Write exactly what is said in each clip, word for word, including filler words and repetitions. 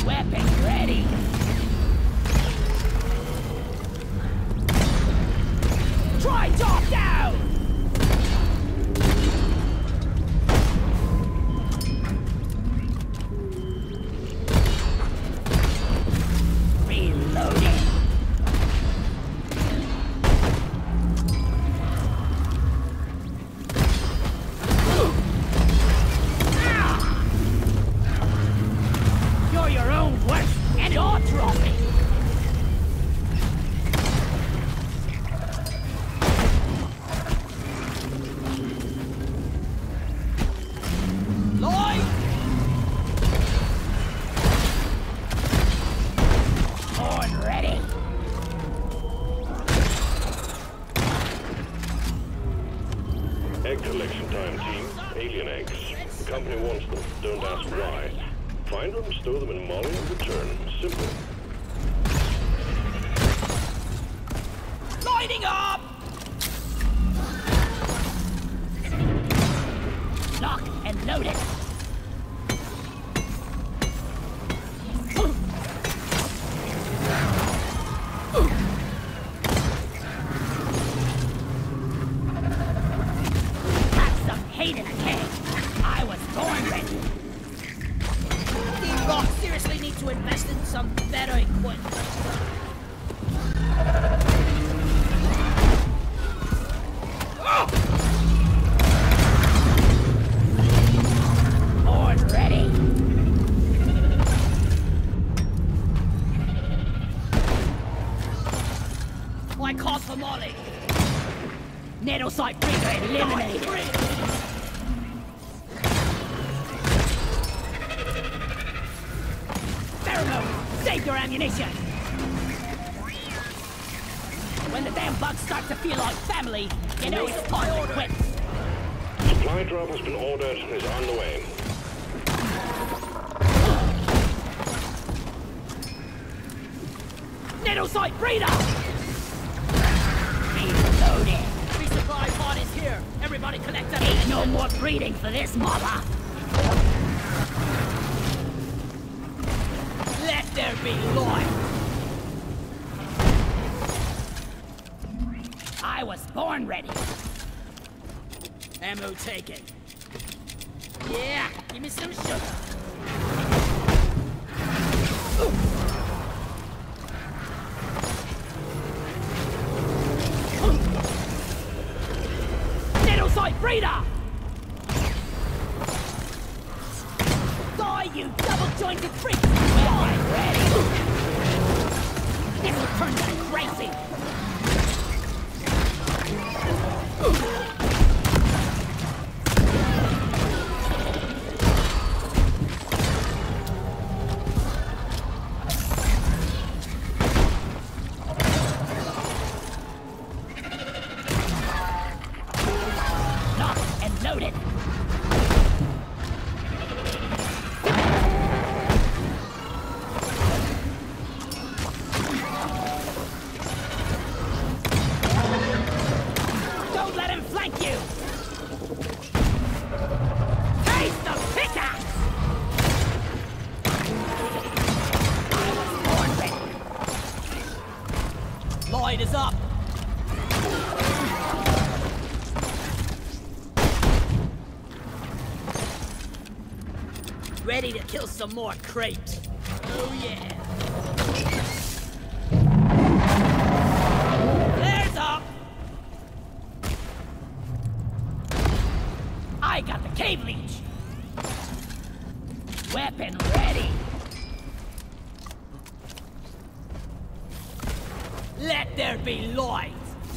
Weapon ready. Try top down! Reloading. You're your own worst and your trophy. Egg collection time, team. Alien eggs. The company wants them. Don't ask why. Find them, stow them in molly, and return. Simple. Lighting up! Lock and load it. In a cave. I was born ready. These rocks seriously need to invest in some better equipment. Oh! Born ready. I called for Molly. Nettle site freezer eliminated. Save your ammunition! When the damn bugs start to feel like family, you know it's time to quit. Supply drop has been ordered and is on the way. Nettle site breeder! Reloaded! Resupply pod is here. Everybody collect up. Ain't no more breeding for this mother. Let there be life! I was born ready. Ammo taken. Yeah, give me some sugar. Ooh. Nettle site breeder! Die, you double-jointed freak! I'm ready! This will turn them crazy! Lock and load it! Light is up! Ready to kill some more crepes. Oh yeah! Flares up! I got the cave leech! Weapon ready! Let there be light!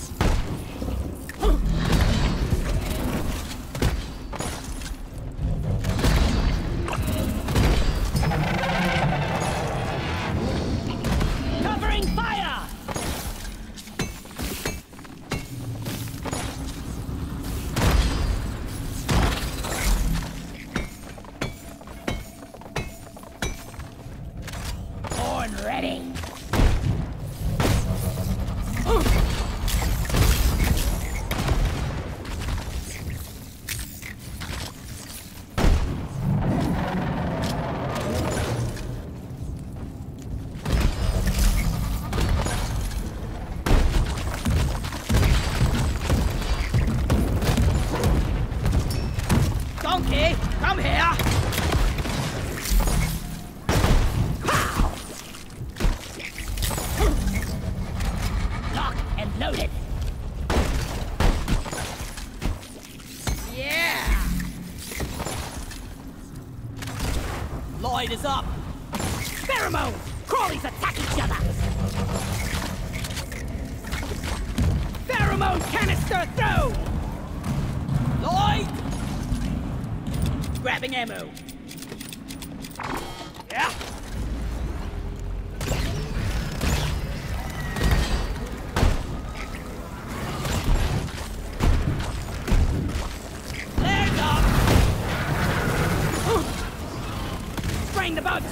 Covering fire! Horn ready! is up! Pheromone! Crawlies attack each other! Pheromone canister throw! Lloyd! Grabbing ammo. Yeah! Flares up! Spraying the bugs!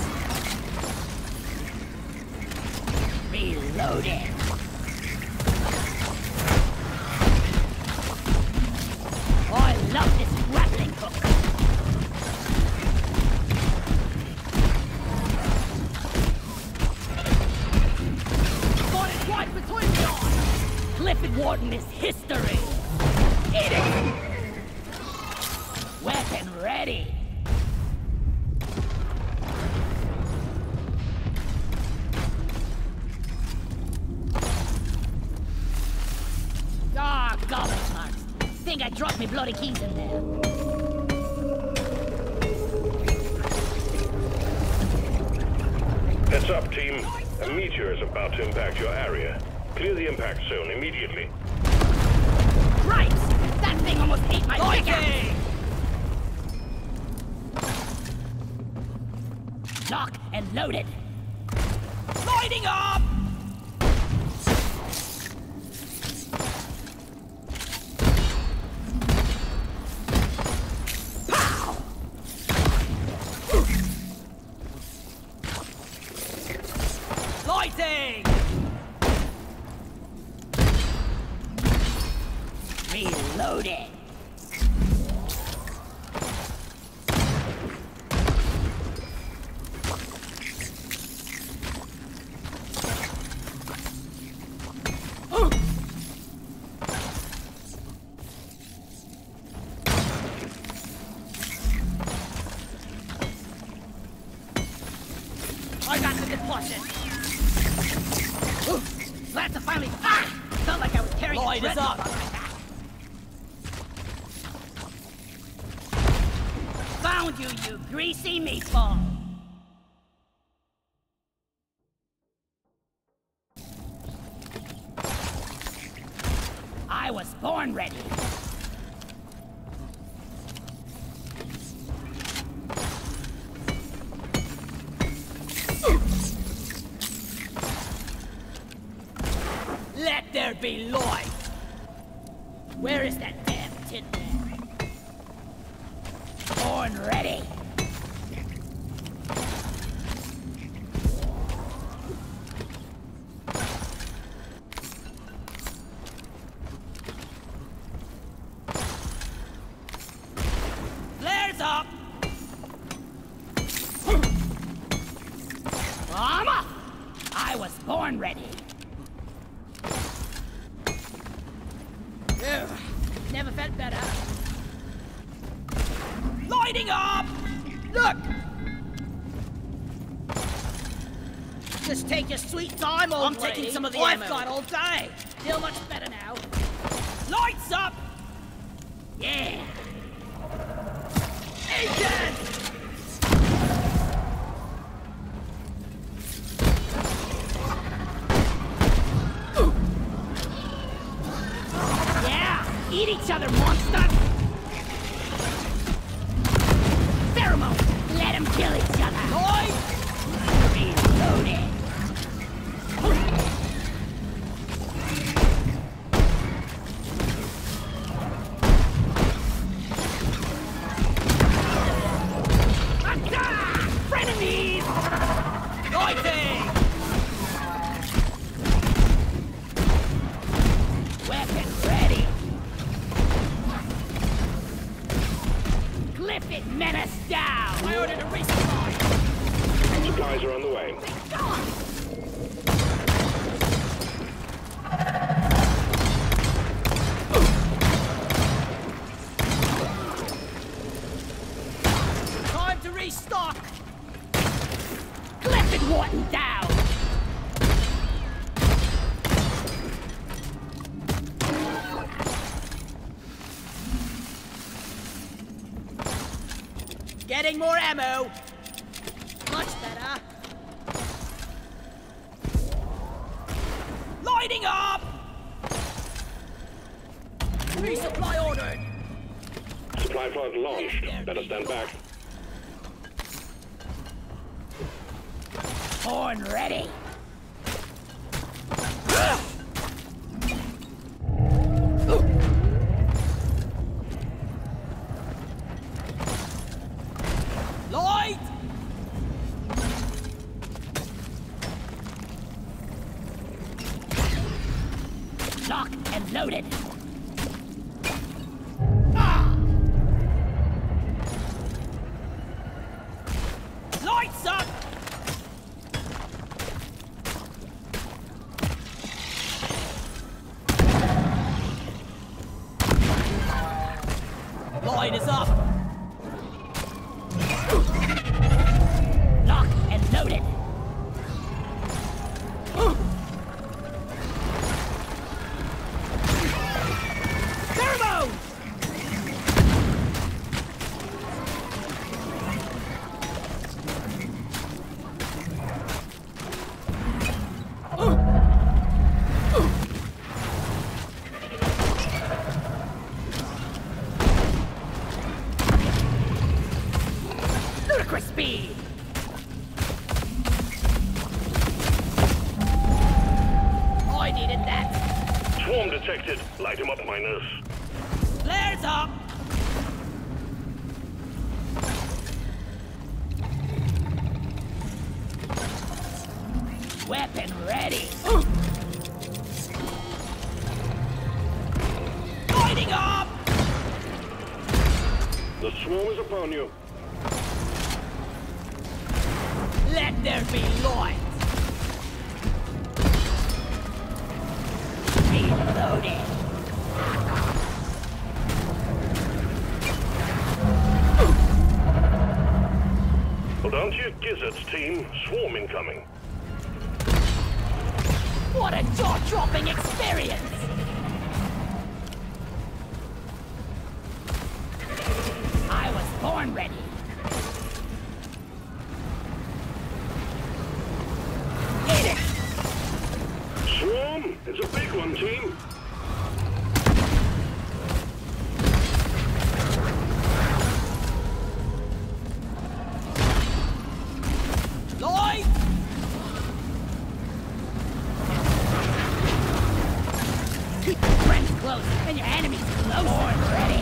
Reloading! Oh, I love this grappling hook! Clifford Warden is history! Eat it! Weapon ready! Ah, oh, goblet marks! Think I dropped me bloody keys in there. Heads up, team. A meteor is about to impact your area. Clear the impact zone immediately. Right! That thing almost ate my pickaxe! Lock and loaded. Lighting up! Pow! Lighting! Reloading. I got the deposit. Glad to finally. Ah! Felt like I was carrying. Lloyd is up. Found you, you greasy meatball! I was born ready! Let there be light! Where is that damn tin man? Born ready. Flares up. I'm up. I was born ready. Ugh, never felt better. Lighting up! Look! Just take your sweet time, old I'm lady. Taking some of the I've ammo. Got all day. Feel much better now. Lights up! Yeah! Agent! Yeah! Eat each other, monster! Pheromone! Let them kill each other! Boy! Reloading! Attack! Frenemies! Lighting! Weapon ready! Clip it, menace down! I ordered a resupply! Supplies are on the way. Time to restock! Clip it, Wharton down! Getting more ammo! My Resupply ordered. Supply pod launched. Better stand back. Horn ready. Light! Locked and loaded. Ah! Lights up! Light is up. Locked and loaded. Pheromone! Ludicrous speed! I needed that. Swarm detected. Light him up, miners. Flares up! Weapon ready! Lighting up! The swarm is upon you. Let there be light! Reloaded! Well, don't you gizzards, team. Swarm incoming. What a jaw-dropping experience! I was born ready. Hit it! Swarm! It's a big one, team. Light! Keep your friends close and your enemies close. Born ready.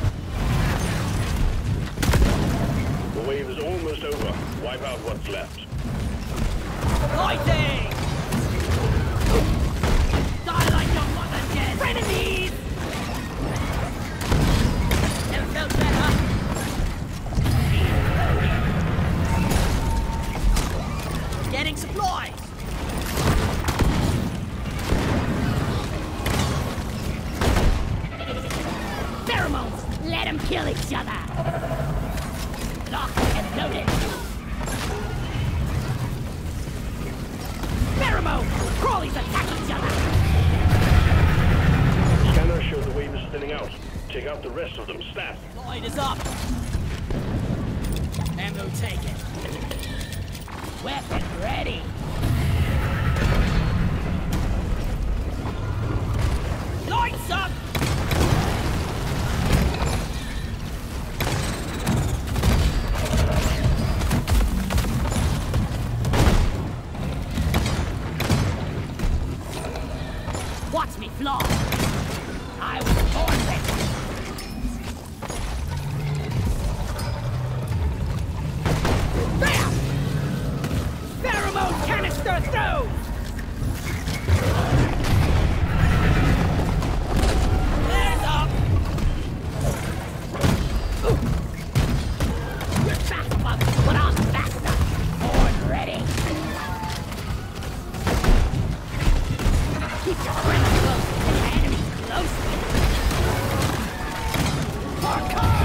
The wave is almost over. Wipe out what's left. Lighting! Die like your mother did! Frenemies! Never felt better. Getting supplies! Pheromones! Let them kill each other! Locked and loaded! Pheromone! Crawlies attack each other! Scanner showed the wave is thinning out. Take out the rest of them, stat. Light is up! Ammo taken. Weapon ready! Lights up! Watch me fly! I was born ready! Bam! Pheromone canister through! Flares up! You're fast, bug, but I'm faster! Born ready! Keep your friends close and your enemies close! Hardcore!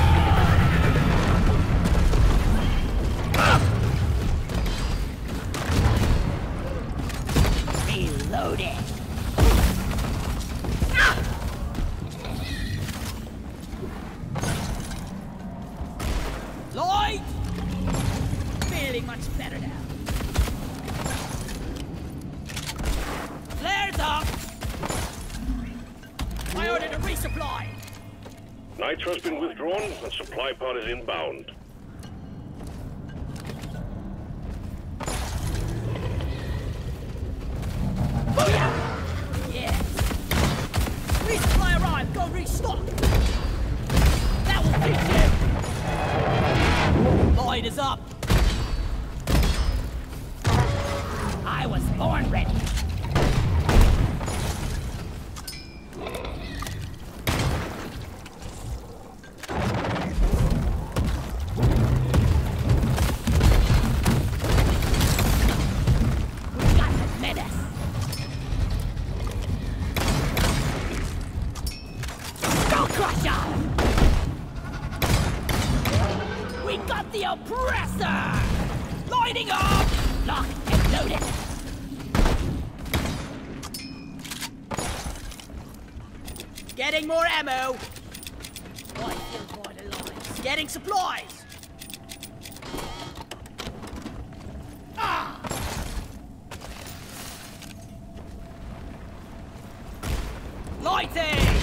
Reloading! Ah! Light! Feeling much better now. Flares up! I ordered a resupply! Nitra's been withdrawn and supply pod is inbound. Yeah. Resupply arrived. Go restock. That will teach you. Light is up. I was born ready. Getting more ammo. I feel quite alive. Getting supplies. Ah! Lighting.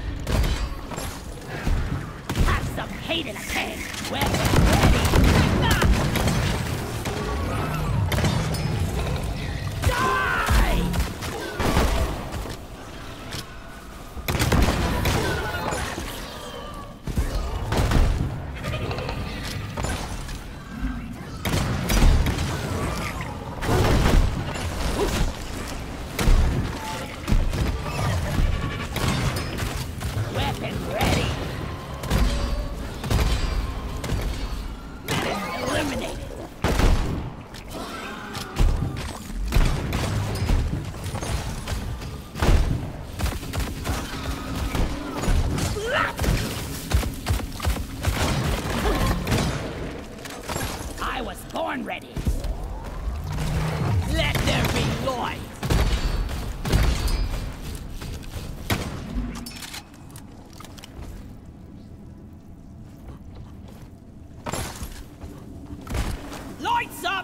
Have some hate in a can. Weapon ready. Take that. Die! Ready. Let there be light. Lights up.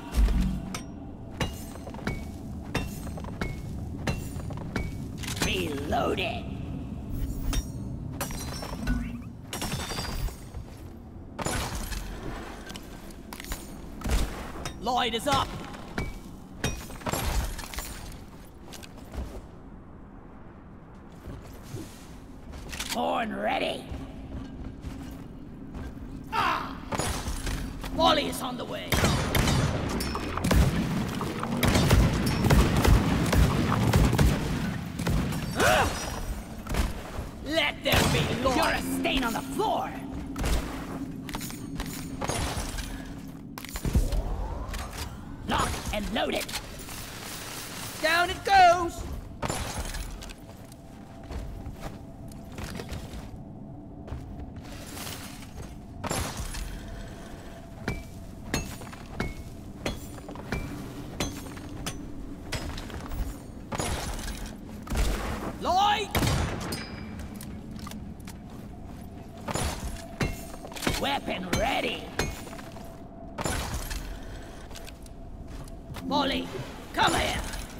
Reloading. Light is up! Horn ready! Ah! Wally is on the way! Ah! Let there be light! You're a stain on the floor! And load it. Down it goes. Light. Weapon ready. Molly, come here!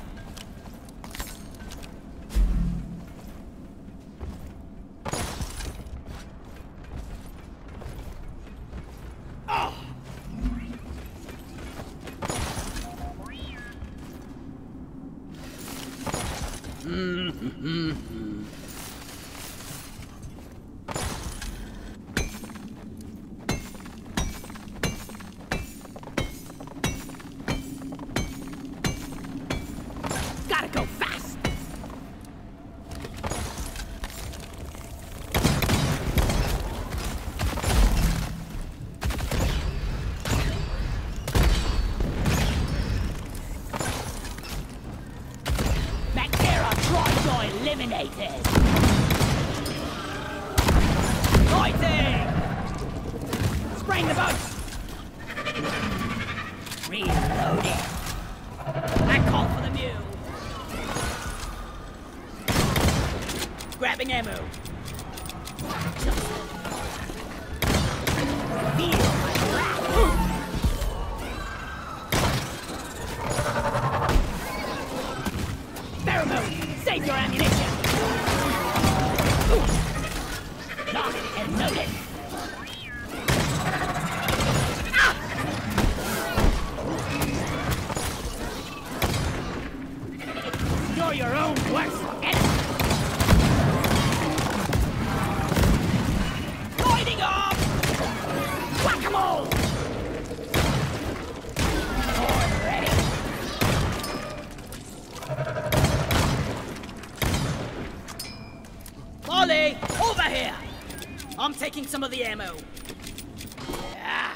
Oh. Mm-hmm. Eliminated! Lighting! Spraying the boat! Reloading! I call for the mule! Grabbing ammo! Feel my wrath! Pheromone! Save your ammunition! Lock and your own worst enemy. Lighting up! Whack-a-mole! Born ready. Molly, over here! I'm taking some of the ammo. Yeah.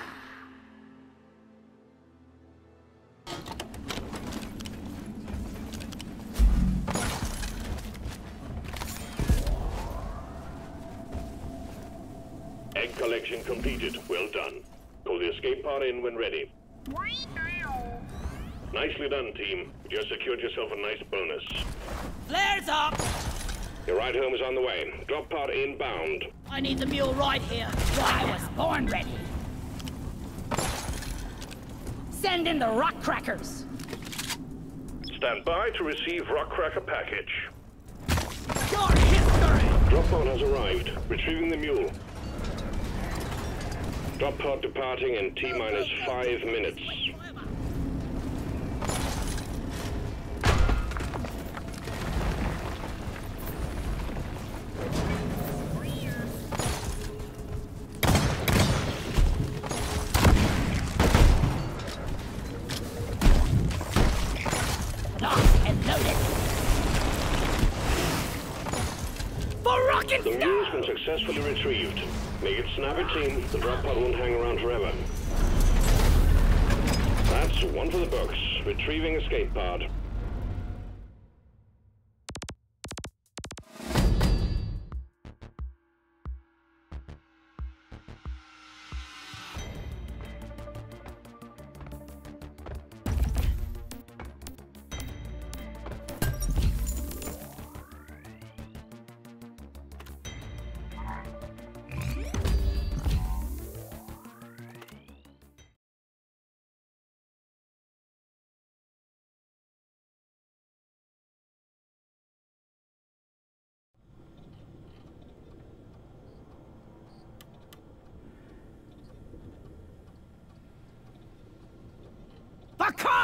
Egg collection completed. Well done. Call the escape pod in when ready. Nicely done, team. You just secured yourself a nice bonus. Flares up! Your ride home is on the way. Drop pod inbound. I need the mule right here. I was born ready. Send in the rock crackers. Stand by to receive rock cracker package. Your history! Drop pod has arrived. Retrieving the mule. Drop pod departing in T minus five minutes. Locked and loaded. For rocket The mule's been successfully retrieved. Make it snappy, team. The drop pod won't hang around forever. That's one for the books. Retrieving escape pod. For